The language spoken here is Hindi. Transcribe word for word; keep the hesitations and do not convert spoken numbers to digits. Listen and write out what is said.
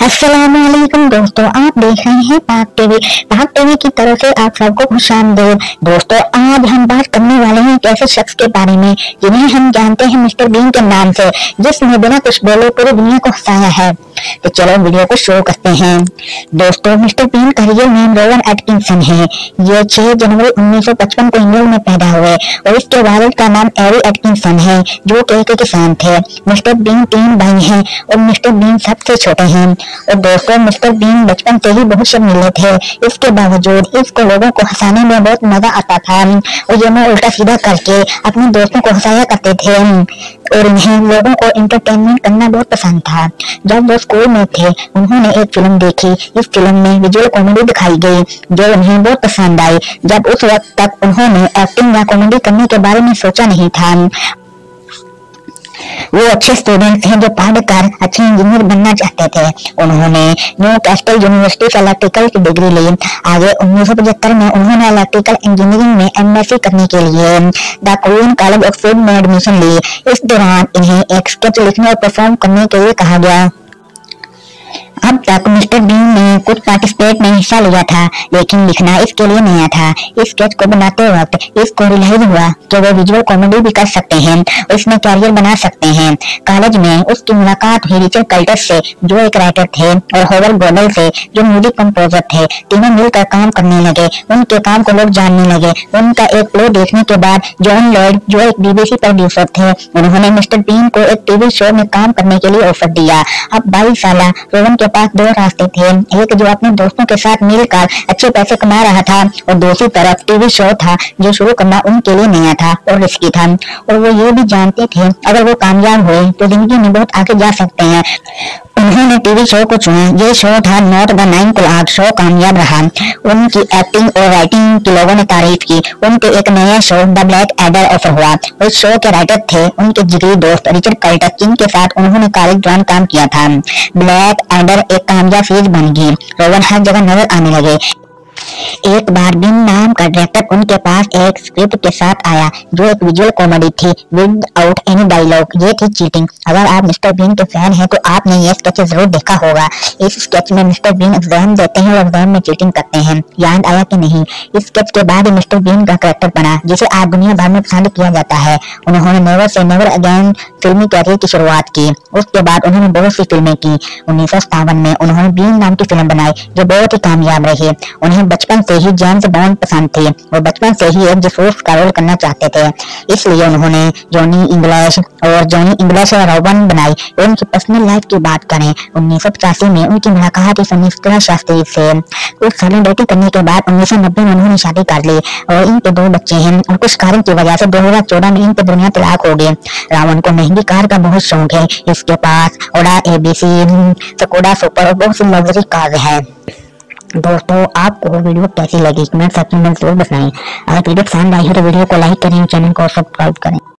अस्सलामुअलैकुम दोस्तों, आप देख रहे हैं पाक टीवी। पाक टीवी की तरफ से आप सबको खुशामदीद। दोस्तों, आज हम बात करने वाले हैं एक ऐसे शख्स के बारे में जिन्हें हम जानते हैं मिस्टर बीन के नाम से, जिसने बिना कुछ बोले पूरी दुनिया को हंसाया है। तो चलो वीडियो को शुरू करते हैं। दोस्तों, मिस्टर बीन का रियल नेम रोवन एटकिंसन है। ये छह जनवरी उन्नीस सौ पचपन को इंग्लैंड में पैदा हुए और इसके वालिद का नाम एरी एटकिंसन है, जो कि एक किसान थे। मिस्टर बीन तीन भाई हैं और मिस्टर बीन सबसे छोटे हैं। और दोस्तों, मिस्टर बीन बचपन से ही बहुत शर्मीले थे। इसके बावजूद इसको लोगों को हंसाने में बहुत मजा आता था और ये मैं उल्टा सीधा करके अपने दोस्तों को हंसाया करते थे और इन्हें लोगों को एंटरटेनमेंट करना बहुत पसंद था। जब वो स्कूल में थे, उन्होंने एक फिल्म देखी। इस फिल्म में विजुअल कॉमेडी दिखाई गई जो उन्हें बहुत पसंद आई। जब उस वक्त तक उन्होंने एक्टिंग या कॉमेडी करने के बारे में सोचा नहीं था। वो अच्छे स्टूडेंट थे जो पढ़कर अच्छे इंजीनियर बनना चाहते थे। उन्होंने न्यू कैस्टल यूनिवर्सिटी से इलेक्ट्रिकल की डिग्री ली। आगे उन्नीस सौ पचहत्तर में उन्होंने इलेक्ट्रिकल इंजीनियरिंग में एमएससी करने के लिए द क्वीन कॉलेज ऑक्सफोर्ड में एडमिशन ली। इस दौरान इन्हें एक स्केच लिखने और परफॉर्म करने के लिए कहा गया। अब तक मिस्टर बीन ने कुछ पार्टिसिपेट में हिस्सा लिया था, लेकिन लिखना इसके लिए नया था। इस स्केच को बनाते वक्त इसको रियलाइज हुआ कि वो विजुअल कॉमेडी भी कर सकते हैं और इसमें कैरियर बना सकते हैं। कॉलेज में उसकी मुलाकात हुई रिचर्ड कल्टस से, जो एक राइटर थे, और हॉवर्ड गोडल से, जो म्यूजिक कंपोजर थे। तीनों मिलकर काम करने लगे। उनके काम को लोग जानने लगे। उनका एक प्ले देखने के बाद जॉन लॉयड, जो एक बीबीसी प्रोड्यूसर थे, उन्होंने मिस्टर बीन को एक टीवी शो में काम करने के लिए ऑफर दिया। अब बाईस साल रोवन के पास दो रास्ते थे, एक जो अपने दोस्तों के साथ मिलकर अच्छे पैसे कमा रहा था और दूसरी तरफ टीवी शो था जो शुरू करना उनके लिए नया था और रिस्की था। और वो ये भी जानते थे अगर वो कामयाब हुए तो जिंदगी में बहुत आगे जा सकते हैं। उन्होंने टीवी शो को चुना। ये शो था not the nine clock. Show कामयाब रहा। उनकी एक्टिंग और राइटिंग की लोगों ने तारीफ की। उनके एक नया show the black adder offer हुआ। उस शो के राइटर थे उनके जिगरी दोस्त रिचर्ड कल्टस, जिनके साथ उन्होंने कॉलेज दौरान काम किया था। ब्लैक एडर एक कामयाब सीरीज बन गई। रोवन हर जगह नजर आने लगे। एक बार बिन नाम का डायरेक्टर उनके पास एक स्क्रिप्ट के साथ आया जो एक विजुअल कॉमेडी थी विदाउट एनी डायलॉग। ये थी चीटिंग। अगर आप मिस्टर बीन के फैन हैं तो आपने ये स्केच जरूर देखा होगा। इस स्केच में मिस्टर बीन एग्जाम देते हैं और एग्जाम में चीटिंग करते हैं। याद आया कि नहीं? इस स्केच के बाद मिस्टर बीन का कैरेक्टर बना जिसे आज दुनिया भर में पसंद किया जाता है। उन्होंने नेवर से नेवर अगेन फिल्मी कैरियर की शुरुआत की। उसके बाद उन्होंने बहुत सी फिल्में की। उन्नीस सौ सत्तावन में उन्होंने बीन नाम की फिल्म बनाई जो बहुत ही कामयाब रही। उन्हें बचपन से ही जेम्स बॉन्ड पसंद थे और बचपन से ही एक जासूस का रोल करना चाहते थे। इसलिए उन्होंने जॉनी इंग्लिश और जॉनी इंग्लिश और रोवन बनाई। उनकी पर्सनल लाइफ की बात करें, उन्नीस सौ पचासी में उनकी मुलाकात सुनिश्चित शास्त्री से। कुछ साल डेटिंग करने के बाद उन्नीस सौ नब्बे में उन्होंने शादी कर ली और इनके दो बच्चे हैं। और कुछ कारण की वजह से दो हजार चौदह में इनके दुनिया तलाक हो गए। रावण को महंगी कार का बहुत शौक है। इसके पास ओडा एबीसी स्कोडा सुपर और बहुत सी लग्जरी कार है। दोस्तों, आपको वीडियो कैसी लगी कमेंट सेक्शन में जरूर बताएं। अगर वीडियो पसंद आई हो तो वीडियो को लाइक करें, चैनल को सब्सक्राइब करें।